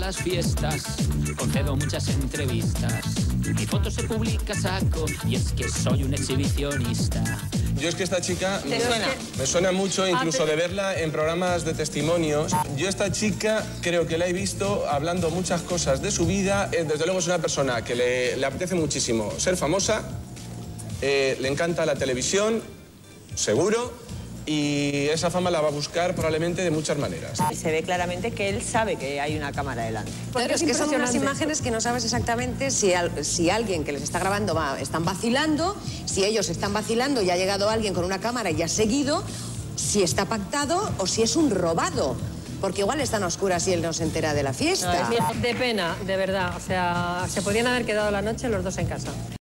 las fiestas, concedo muchas entrevistas. Mi foto se publica a saco y es que soy un exhibicionista. Yo es que esta chica ¿Te me suena mucho, incluso de verla en programas de testimonios. Yo esta chica creo que la he visto hablando muchas cosas de su vida. Desde luego es una persona que le apetece muchísimo ser famosa, le encanta la televisión, seguro, y esa fama la va a buscar probablemente de muchas maneras. Se ve claramente que él sabe que hay una cámara delante. Claro, es que son unas imágenes que no sabes exactamente si alguien que les está grabando están vacilando, si ellos están vacilando y ha llegado alguien con una cámara y ha seguido, si está pactado o si es un robado. Porque igual están a oscuras y él no se entera de la fiesta. De pena, de verdad. O sea, se podrían haber quedado la noche los dos en casa.